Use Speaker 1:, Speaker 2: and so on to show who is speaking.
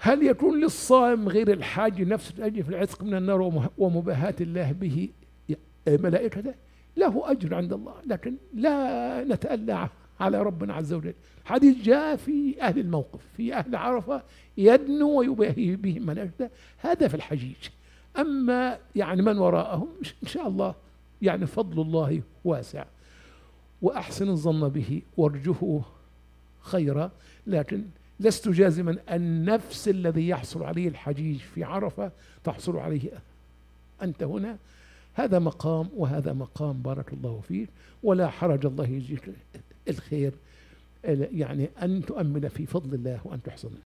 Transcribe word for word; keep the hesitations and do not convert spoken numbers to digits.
Speaker 1: هل يكون للصائم غير الحاج نفس الأجر في العتق من النار ومباهاة الله به ملائكته؟ له أجر عند الله، لكن لا نتألى على ربنا عز وجل. حديث جاء في أهل الموقف، في أهل عرفة يدنو ويباهي بهم ملائكته، هذا في الحجيج. أما يعني من وراءهم إن شاء الله يعني فضل الله واسع، وأحسن الظن به وارجه خيرا، لكن لست جازما أن نفس الذي يحصل عليه الحجيج في عرفة تحصل عليه أنت هنا. هذا مقام وهذا مقام، بارك الله فيك، ولا حرج، الله يجزيك الخير، يعني أن تؤمل في فضل الله وأن تحسن.